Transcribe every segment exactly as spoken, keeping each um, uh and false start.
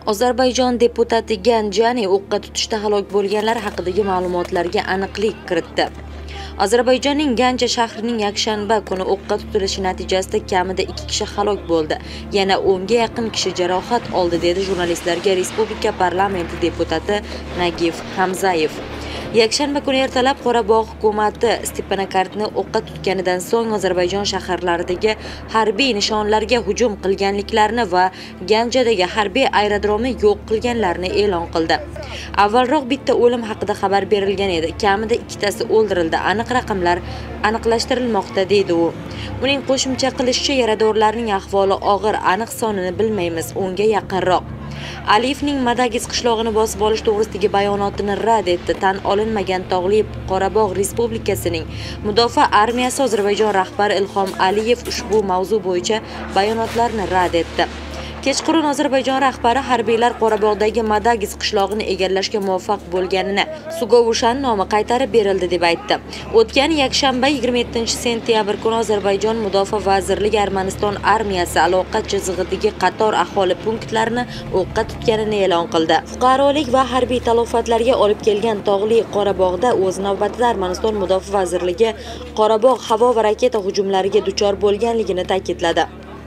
Ozarbayjon deputati Ganjani o'qqa tutishda halok bo'lganlar haqidagi ma'lumotlarga aniqlik kiritdi. Ozarbayjonning Ganja shahrining yakshanba kuni o'qqa tutilishi natijasida kamida ikki kishi halok bo'ldi. Yana o'nga yaqin kishi jarohat oldi, dedi jurnalistlarga Respublika parlamenti deputati Nagif Hamzayev. Yakshanba kuni ertalab Qorabog' hukumati Stepanakertni o'qqa tutganidan so'ng Ozarbayjon shaharlaridagi harbiy nishonlarga hujum qilganliklarini va Ganjadagi harbiy aerodromi yo'q qilganlarini e'lon qildi. Avvalroq bitta o'lim haqida xabar berilgan edi. Kamida ikkitasi o'ldirildi. Aniq raqamlar aniqlashtirilmoqda, dedi u. Uning qo'shimcha qilishicha, yaradorlarning ahvoli og'ir, aniq sonini bilmaymiz, o'nga yaqinroq. Aliyevning Madagis qishlog'ini bosib olish to'g'risidagi bayonotini rad etdi. Tan olinmagan tog'li Qorabog' Respublikasining Mudofaa armiyasi Ozarbayjon rahbari Ilhom Aliyev ushbu mavzu bo'yicha bayonotlarni rad etdi. Kechqurun Ozarbayjon rahbari harbiylar Qorabog'dagi Madagis qishlog'ini egallashga muvaffaq bo'lganini, Sugovushan nomi qaytarib berildi deb aytdi. O'tgan yakshanba yigirma yettinchi sentyabr kuni Ozarbayjon Mudofaa vazirligi Armaniston armiyasi aloqa chizig'idagi qator aholi punktlarini o'qqa tutganini e'lon qildi. Fuqarolik va harbiy talofatlarga olib kelgan tog'li Qorabog'da o'z navbatida Armaniston Mudofaa vazirligi Qorabog' havo va raketa hujumlariga duchor bo'lganligini ta'kidladi.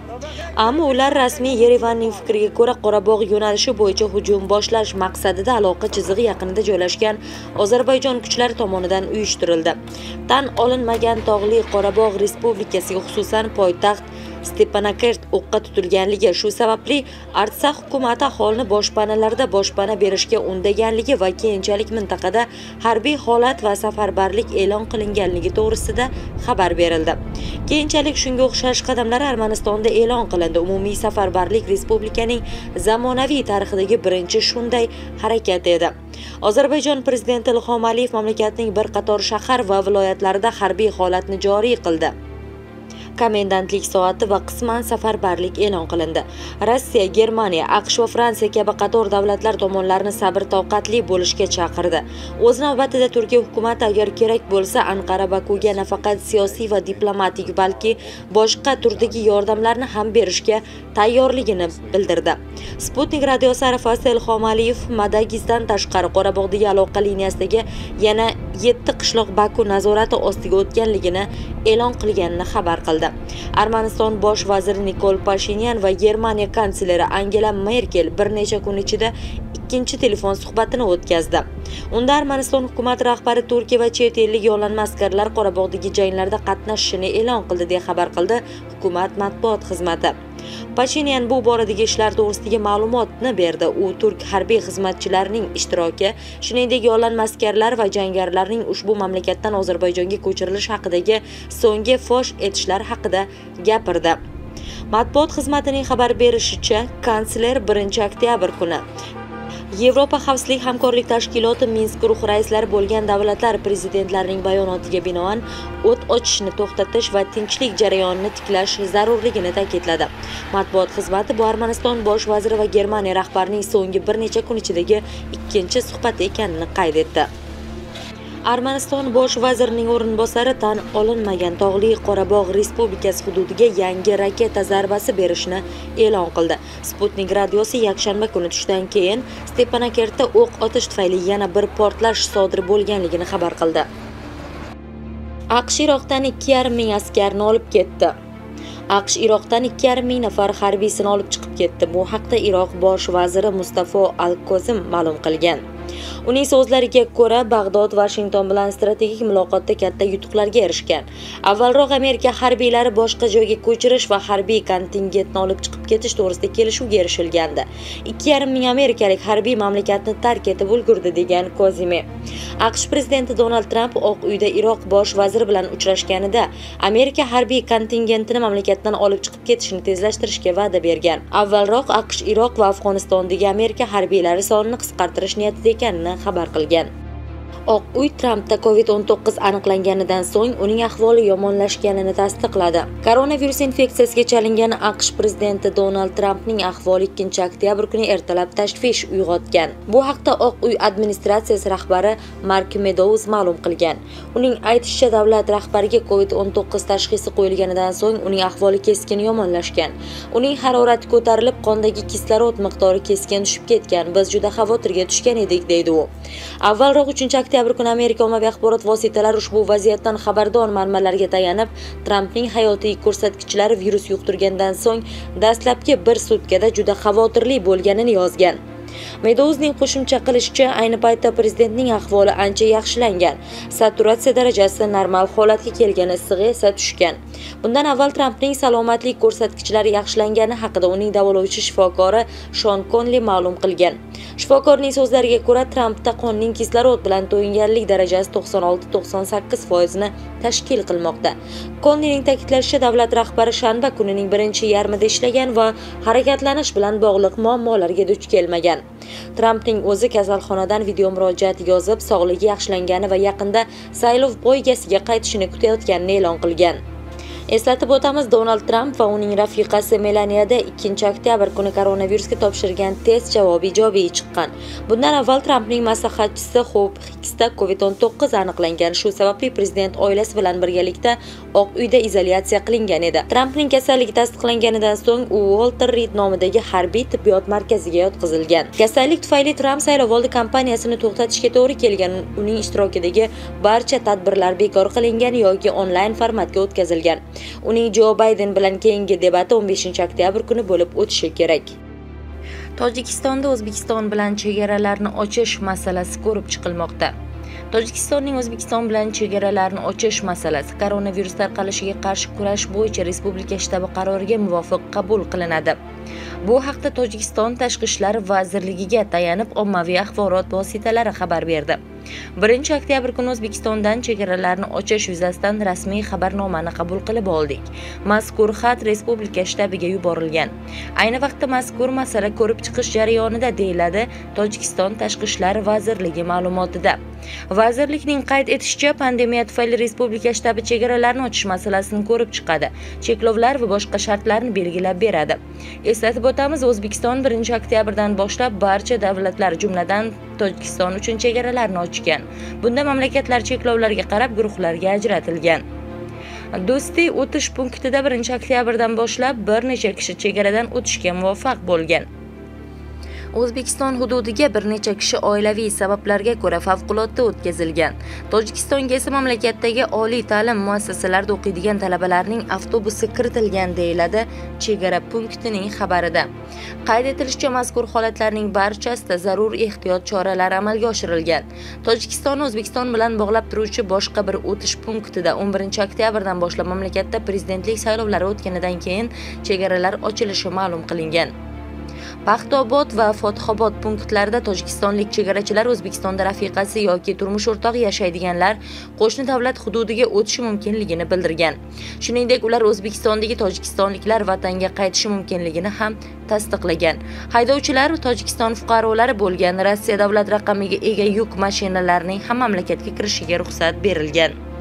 Ammo ular rasmiy Yerevanning fikriga ko'ra Qorabog' yo'nalishi bo'yicha hujum boshlash maqsadida aloqa chizig'i yaqinida joylashgan Ozarbayjon kuchlari tomonidan uyushtirildi. Tan olinmagan tog'li Qorabog' Respublikasiga, xususan poytaxt Stepanakert o'qqa tutilganligi, shu sababli Artsakh hukumati aholini boshpanalarda boshpana berishga undaganligi va keyinchalik mintaqada harbiy holat va safarbarlik e'lon qilinganligi to'g'risida xabar berildi. Keyinchalik shunga o'xshash qadamlar Armanistonda e'lon qilindi. Umumiy safarbarlik respublikaning zamonaviy tarixidagi birinchi shunday harakat edi. Ozarbayjon prezidenti Ilhom Aliyev mamlakatning bir qator shahar va viloyatlarida harbiy holatni joriy qildi. Komendantlik soati va qisman safarbarlik e'lon qilindi. Rossiya, Germaniya, AQSh va Fransiya kabi qator davlatlar tomonlarini sabr-toqatli bo'lishga chaqirdi. O'z navbatida Turkiya hukumati agar kerak bo'lsa Anqara Bakuga nafaqat siyosiy va diplomatik, balki boshqa turdagi yordamlarni ham berishga tayyorligini bildirdi. Sputnik radiosi arafasida Ilhom Aliyev Madagisdan tashqari Qorabog'dagi aloqa liniyasidagi yana yetti qishloq Baku nazorati ostiga o'tganligini e'lon qilganini xabar qildi. Armaniston bosh vaziri Nikol Pashinyan va Germaniya kansleri Angela Merkel bir necha kun ichida ikkinchi telefon suhbatini o'tkazdi. Unda Armaniston hukumat rahbari Turkiya va chet ellik yollanma askarlar Qorabog'dagi janglarda qatnashishini e'lon qildi, deya xabar qildi hukumat matbuot xizmati. Pashinyan bu boradagi ishlar to'g'risidagi ma'lumotni berdi. U turk harbiy xizmatchilarining ishtiroki, shuningdek yollanma askarlar va jangarilarning ushbu mamlakatdan Ozarbayjonga ko'chirilishi haqidagi so'nggi fosh etishlar haqida gapirdi. Matbuot xizmatining xabar berishicha, kansler birinchi oktyabr kuni Yevropa xavfsizlik hamkorlik tashkiloti Minsk guruhi raislari bo'lgan davlatlar prezidentlarining bayonotiga binoan o't ochishni to'xtatish va tinchlik jarayonini tiklash zarurligini ta'kidladi. Matbuot xizmati bu Armaniston bosh vaziri va Germaniya rahbarining so'nggi bir necha kun ichidagi ikkinchi suhbati ekanini qayd etdi. Armaniston bosh vazirining o'rinbosari tan olinmagan tog'li Qorabog' Respublikasi hududiga yangi raketa zarbasi berishni e'lon qildi. Sputnik radiosi yakshanba kuni tushdan keyin Stepanakertda o'q otish tufayli yana bir portlash sodir bo'lganligini xabar qildi. AQSh Iroqdan ikki yarim ming askarni olib ketdi. AQSh Iroqdan ikki yarim ming nafar harbiysini olib chiqib ketdi. Bu haqda Iroq bosh vaziri Mustafo Al-Kozim ma'lum qilgan. Uning so'zlariga ko'ra, Bag'dod Washington bilan strategik muloqotda katta yutuqlarga erishgan. Avvalroq Amerika harbiylari boshqa joyga ko'chirish va harbiy kontingentni olib chiqib ketish to'g'risida kelishuvga erishilgandi. ikki yarim ming amerikalik harbiy mamlakatni tark etib ulgurdi, degan Kozimi. AQSh prezidenti Donald Trump Oq uyda Iroq bosh vaziri bilan uchrashganida Amerika harbiy kontingentini mamlakatdan olib chiqib ketishni tezlashtirishga va'da bergan. Avvalroq AQSh Iroq va Afg'onistondagi Amerika harbiylari sonini qisqartirish niyatida ekanini xabar qilgan. Oq uy Trampda kovid o'n to'qqiz aniqlanganidan so'ng uning ahvoli yomonlashganini tasdiqladi. Koronavirus infeksiyasiga chalingani AQSh prezidenti Donald Trampning ahvoli ikkinchi oktyabr kuni ertalab tashvish uyg'otgan. Bu haqda Oq uy administratsiyasi rahbari Mark Meadows ma'lum qilgan. Uning aytishicha, davlat rahbariga kovid o'n to'qqiz tashxisi qo'yilganidan so'ng uning ahvoli keskin yomonlashgan. Uning harorati ko'tarilib, qondagi kislorod miqdori keskin tushib ketgan. Biz juda xavotirga tushgan edik, deydi u. Avvalroq uchinchi oktyabr kuni Amerika ommaviy axborot vositalari ushbu vaziyatdan xabardor manbalarga tayanib, Trampning hayotiy ko'rsatkichlari virus yuqtirgandan so'ng dastlabki bir sutkada juda xavotirli bo'lganini yozgan. Meadows'ning qo'shimcha qilishicha, ayni paytda prezidentning ahvoli ancha yaxshilangan. Saturatsiya darajasi normal holatga kelgan, issig'i esa tushgan. Bundan avval Trampning salomatlik ko'rsatkichlari yaxshilangani haqida uning davolovchi shifokori Shon Konli ma'lum qilgan. Shifokorning so'zlariga ko'ra, Trampda qonning kislorod bilan to'yinganlik darajasi to'qson olti to'qson sakkiz foiz ni tashkil qilmoqda. Konlining ta'kidlashicha, davlat rahbari shanba kunining birinchi yarmida ishlagan va harakatlanish bilan bog'liq muammolarga duch kelmagan. Trampning o'zi kasalxonadan video murojaat yozib, sog'ligi yaxshilangani va yaqinda saylov poygasiga qaytishini kutayotganini e'lon qilgan. Eslatib o'tamiz, Donald Tramp va uning rafiqasi Melaniyada ikkinchi oktyabr kuni koronavirusga topshirgan test javobi ijobiy chiqqan. Bundan avval Trampning maslahatchisi Hope Hicksda kovid o'n to'qqiz aniqlangan. Shu sababli prezident oilasi bilan birgalikda Oq uyda izolyatsiya qilingan edi. Trampning kasalligi tasdiqlanganidan so'ng u Walter Reed nomidagi harbiy tibbiyot markaziga yotqizilgan. Kasallik tufayli Tramp saylovoldi kampaniyasini to'xtatishga to'g'ri kelgan. Uning ishtirokidagi barcha tadbirlar bekor qilingan yoki onlayn formatga o'tkazilgan. Uning Jo Bayden bilan keyingi debati o'n beshinchi oktyabr kuni bo'lib o'tishi kerak. Tojikistonda O'zbekiston bilan chegaralarni ochish masalasi ko'rib chiqilmoqda. Tojikistonning O'zbekiston bilan chegaralarini ochish masalasi koronavirus tarqalishiga qarshi kurash bo'yicha respublika shtabi qaroriga muvofiq qabul qilinadi. Bu haqda Tojikiston Tashqi ishlar vazirligiga tayanib ommaviy axborot vositalari xabar berdi. birinchi oktyabr kuni O'zbekistondan chegaralarni ochish yuzasidan rasmiy xabarnomani qabul qilib oldik. Mazkur xat respublika shtabiga yuborilgan. Ayni vaqtda mazkur masala ko'rib chiqish jarayonida, deyiladi Tojikiston Tashqi ishlar vazirligi ma'lumotida. Vazirlikning qayd etishicha, pandemiya tufayli respublika shtabi chegaralarni ochish masalasini ko'rib chiqadi, cheklovlar va boshqa shartlarni belgilab beradi. Eslatib o'tamiz, O'zbekiston birinchi oktyabrdan boshlab barcha davlatlar, jumladan Tojikiston uchun chegaralarni ochgan. Bunda mamlakatlar cheklovlarga qarab guruhlarga ajratilgan. Do'stiy o'tish punktida birinchi oktyabrdan boshlab bir necha kishi chegaradan o'tishga muvaffaq bo'lgan. O'zbekiston hududiga bir necha kishi oilaviy sabablarga ko'ra favqulodda o'tkazilgan. Tojikistonga esa mamlakatdagi oliy ta'lim muassasalarida o'qiydigan talabalarning avtobusi kiritilgan, deyiladi chegara punktining xabarida. Qayd etilishicha, mazkur holatlarning barchasida zarur ehtiyot choralari amalga oshirilgan. Tojikiston O'zbekiston bilan bog'lab turuvchi boshqa bir o'tish punktida o'n birinchi oktyabrdan boshlab mamlakatda prezidentlik saylovlari o'tganidan keyin chegaralar ochilishi ma'lum qilingan. Paxtobod va Fotihobod punktlarida tojikistonlik chegarachilar O'zbekistonda rafiqasi yoki turmush o'rtog'i yashaydiganlar qo'shni davlat hududiga o'tishi mumkinligini bildirgan. Shuningdek, ular O'zbekistondagi tojikistonliklar vatanga qaytishi mumkinligini ham tasdiqlagan. Haydovchilar Tojikiston fuqarolari bo'lgan, Rossiya davlat raqamiga ega yuk mashinalarining ham mamlakatga kirishiga ruxsat berilgan.